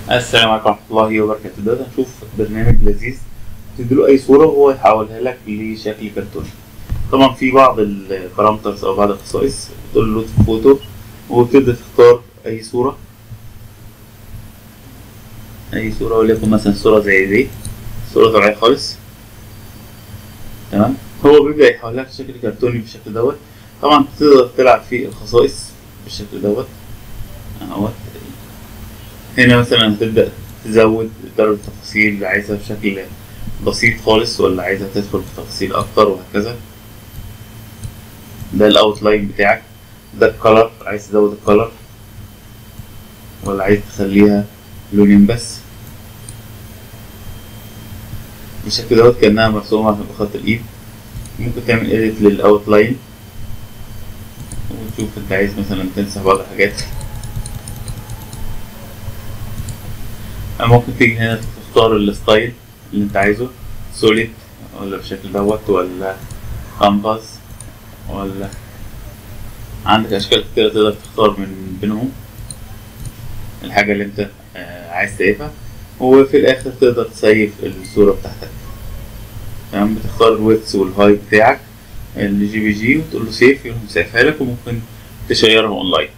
السلام عليكم ورحمة الله وبركاته. دلوقتي هنشوف برنامج لذيذ تديله أي صورة وهو يحولها لك لشكل كرتوني. طبعا في بعض البارامترز أو بعض الخصائص تقول له فوتو وتبدأ تختار أي صورة وليكن مثلا صورة زي دي، صورة طبيعية خالص. تمام، هو بيبدأ يحولها لك لشكل كرتوني بالشكل دوت. طبعا تقدر تلعب في الخصائص بالشكل دوت اهوت. هنا مثلا هتبدأ تزود درجة التفاصيل اللي عايزها بشكل بسيط خالص ولا عايزها تدخل في تفاصيل أكتر وهكذا. ده الأوتلاين بتاعك، ده الكلر، عايز تزود الكلر ولا عايز تخليها لونين بس بالشكل دوت كأنها مرسومة بخط الإيد. ممكن تعمل إيديت للأوتلاين وتشوف أنت عايز مثلا تمسح بعض الحاجات. ممكن تيجي هنا تختار الستايل اللي انت عايزه، سوليد ولا بالشكل دوت ولا كامباس، ولا عندك اشكال كتير تقدر تختار من بينهم الحاجة اللي انت عايز تسيفها. وفي الاخر تقدر تسيف الصورة بتاعتك. تمام، بتختار الويدث والهاي بتاعك الجي بي جي وتقول له سيف، يقوم سيفها لك. وممكن تشيرها اونلاين.